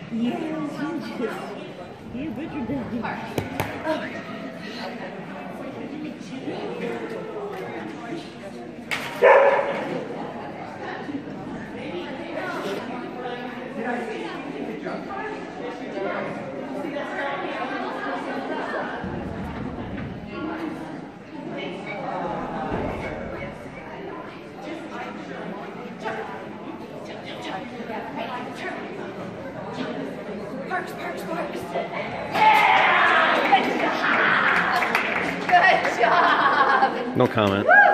Yes, you just. Yeah, but you're done. Parks. Yeah! Good job! No comment.